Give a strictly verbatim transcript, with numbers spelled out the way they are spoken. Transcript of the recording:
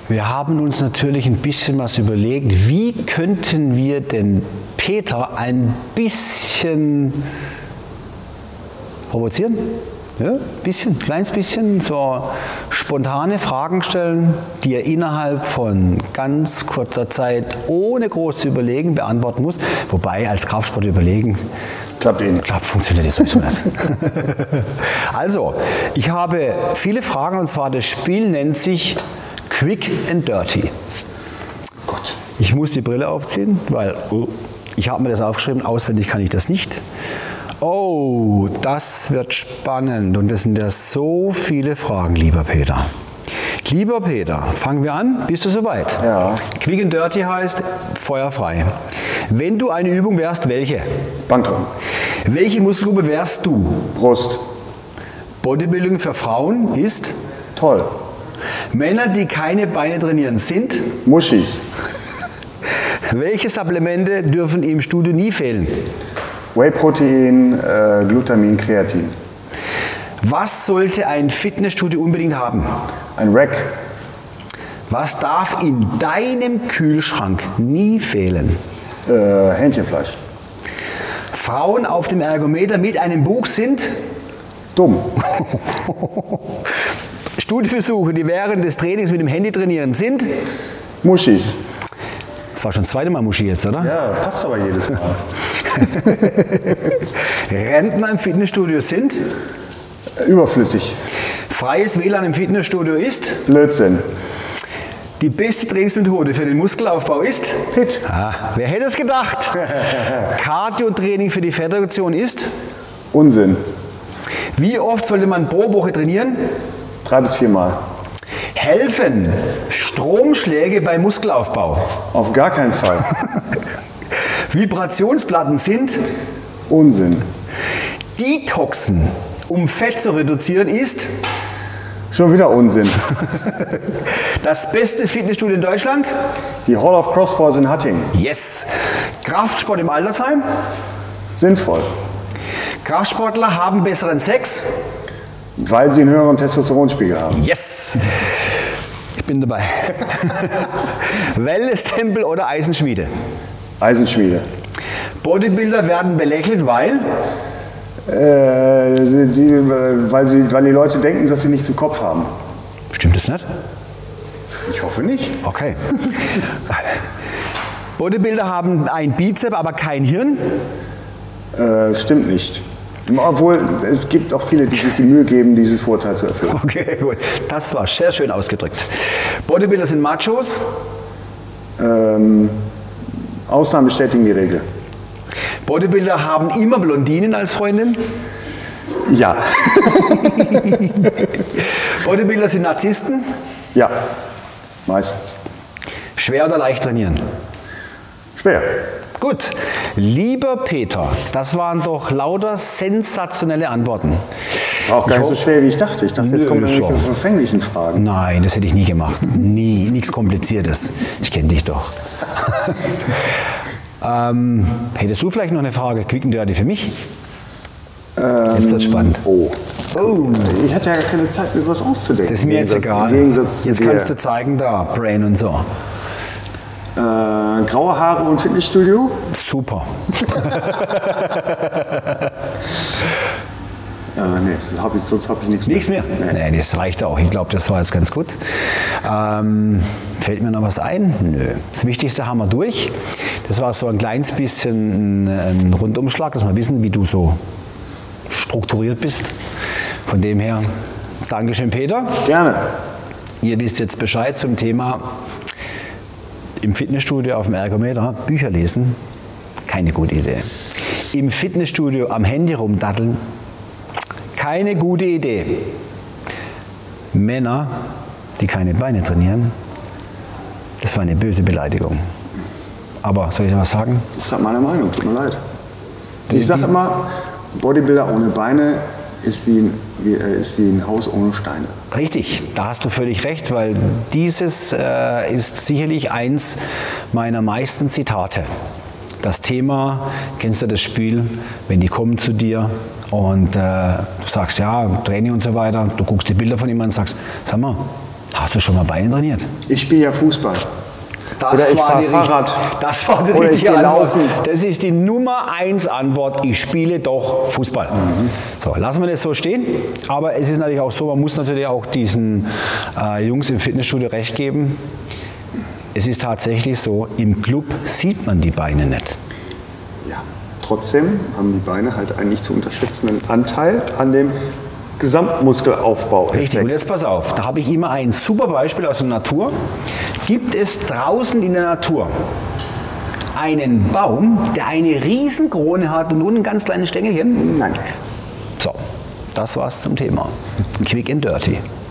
Wir haben uns natürlich ein bisschen was überlegt, wie könnten wir denn Peter ein bisschen provozieren? Ja, ein bisschen, ein kleines bisschen, so spontane Fragen stellen, die er innerhalb von ganz kurzer Zeit, ohne groß zu überlegen, beantworten muss. Wobei, als Kraftsport überlegen, klappt eh nicht. Klappt, funktioniert das sowieso nicht. Also, ich habe viele Fragen, und zwar das Spiel nennt sich Quick and Dirty. Gott. Ich muss die Brille aufziehen, weil oh, ich habe mir das aufgeschrieben, auswendig kann ich das nicht. Oh, das wird spannend und das sind ja so viele Fragen, lieber Peter. Lieber Peter, fangen wir an. Bist du soweit? Ja. Quick and Dirty heißt feuerfrei. Wenn du eine Übung wärst, welche? Bankdrücken. Welche Muskelgruppe wärst du? Brust. Bodybuilding für Frauen ist? Toll. Männer, die keine Beine trainieren, sind? Muschis. Welche Supplemente dürfen im Studio nie fehlen? Whey-Protein, äh, Glutamin, Kreatin. Was sollte ein Fitnessstudio unbedingt haben? Ein Rack. Was darf in deinem Kühlschrank nie fehlen? Äh, Hähnchenfleisch. Frauen auf dem Ergometer mit einem Buch sind? Dumm. Studiobesuche, die während des Trainings mit dem Handy trainieren, sind? Muschis. Das war schon das zweite Mal Muschi jetzt, oder? Ja, passt aber jedes Mal. Rentner im Fitnessstudio sind? Überflüssig. Freies W L A N im Fitnessstudio ist? Blödsinn. Die beste Trainingsmethode für den Muskelaufbau ist? P I T. Ah, wer hätte es gedacht? Cardio-Training für die Fettreduktion ist? Unsinn. Wie oft sollte man pro Woche trainieren? Drei bis viermal. Helfen Stromschläge beim Muskelaufbau? Auf gar keinen Fall. Vibrationsplatten sind? Unsinn. Detoxen, um Fett zu reduzieren, ist? Schon wieder Unsinn. Das beste Fitnessstudio in Deutschland? Die Hall of Crossballs in Hattingen. Yes. Kraftsport im Altersheim? Sinnvoll. Kraftsportler haben besseren Sex? Weil sie einen höheren Testosteronspiegel haben. Yes. Ich bin dabei. Wellness-Tempel oder Eisenschmiede? Eisenschmiede. Bodybuilder werden belächelt, weil? Äh, die, weil, sie, weil die Leute denken, dass sie nichts im Kopf haben. Stimmt das nicht? Ich hoffe nicht. Okay. Bodybuilder haben ein Bizep, aber kein Hirn? Äh, stimmt nicht. Obwohl, es gibt auch viele, die sich die Mühe geben, dieses Vorurteil zu erfüllen. Okay, gut. Das war sehr schön ausgedrückt. Bodybuilder sind Machos? Ähm, Ausnahmen bestätigen die Regel. Bodybuilder haben immer Blondinen als Freundin? Ja. Bodybuilder sind Narzissten? Ja, meistens. Schwer oder leicht trainieren? Schwer. Gut, lieber Peter, das waren doch lauter sensationelle Antworten. War auch gar nicht so schwer, wie ich dachte. Ich dachte, jetzt Nö, kommen das irgendwelche war- verfänglichen Fragen. Nein, das hätte ich nie gemacht. Nie, nichts Kompliziertes. Ich kenne dich doch. ähm, hättest du vielleicht noch eine Frage, Quick and Dirty für mich? Ähm, Jetzt wird's spannend. Oh. Oh, Ich hatte ja gar keine Zeit, mir was auszudenken. das ist mir jetzt Im Gegensatz- egal. Im Gegensatz zu Jetzt dir. kannst du zeigen, da, Brain und so. Äh, graue Haare und Fitnessstudio? Super. Äh, nee, hab ich, sonst habe ich nichts Nichts mehr? Nee. Nee, das reicht auch. Ich glaube, das war jetzt ganz gut. Ähm, fällt mir noch was ein? Nö. Das Wichtigste haben wir durch. Das war so ein kleines bisschen ein, ein Rundumschlag, dass wir wissen, wie du so strukturiert bist. Von dem her, Dankeschön, Peter. Gerne. Ihr wisst jetzt Bescheid zum Thema im Fitnessstudio auf dem Ergometer Bücher lesen. Keine gute Idee. Im Fitnessstudio am Handy rumdatteln. Keine gute Idee. Männer, die keine Beine trainieren, das war eine böse Beleidigung. Aber soll ich noch was sagen? Das ist halt meine Meinung, tut mir leid. Die- Ich sage die- immer, Bodybuilder ohne Beine ist wie, ein, wie, äh, ist wie ein Haus ohne Steine. Richtig, da hast du völlig recht, weil dieses äh, ist sicherlich eins meiner meisten Zitate. Das Thema, kennst du das Spiel, wenn die kommen zu dir und äh, du sagst, ja, Training und so weiter, du guckst die Bilder von ihm an und sagst, sag mal, Hast du schon mal Beine trainiert? Ich spiele ja Fußball. Das Oder ich war fahre die, Fahrrad. Das war die Oder ich richtige gehe Antwort. laufen. Das ist die Nummer eins Antwort. Ich spiele doch Fußball. Mhm. So, lassen wir das so stehen. Aber es ist natürlich auch so, man muss natürlich auch diesen äh, Jungs im Fitnessstudio recht geben. Es ist tatsächlich so, im Club sieht man die Beine nicht. Ja, trotzdem haben die Beine halt einen nicht zu unterschätzenden Anteil an dem Gesamtmuskelaufbau. Richtig, und jetzt pass auf, da habe ich immer ein super Beispiel aus der Natur. Gibt es draußen in der Natur einen Baum, der eine riesen Krone hat und nun ein ganz kleines Stängelchen? Nein. So, das war's zum Thema. Quick and dirty.